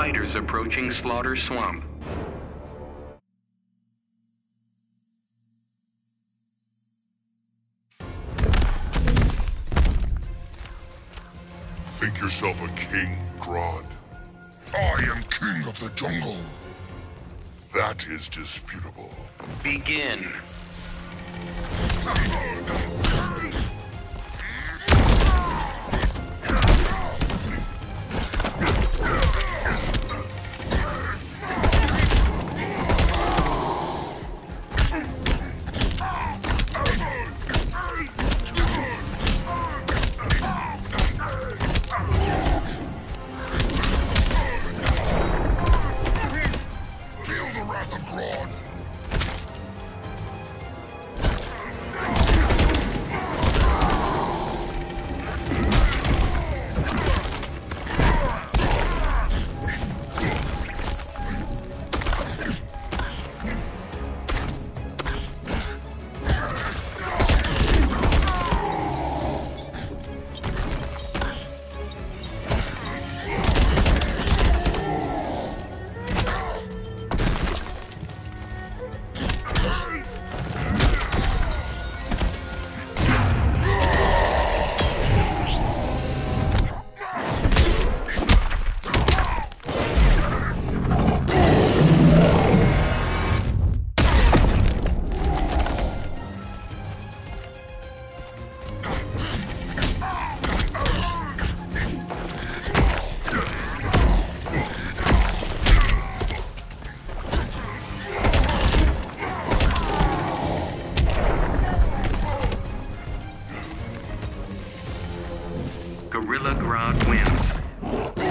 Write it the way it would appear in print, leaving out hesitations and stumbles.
Fighters approaching Slaughter Swamp. Think yourself a king, Grodd? I am king of the jungle. That is disputable. Begin. Feel the wrath of Grodd. Gorilla Grodd wins.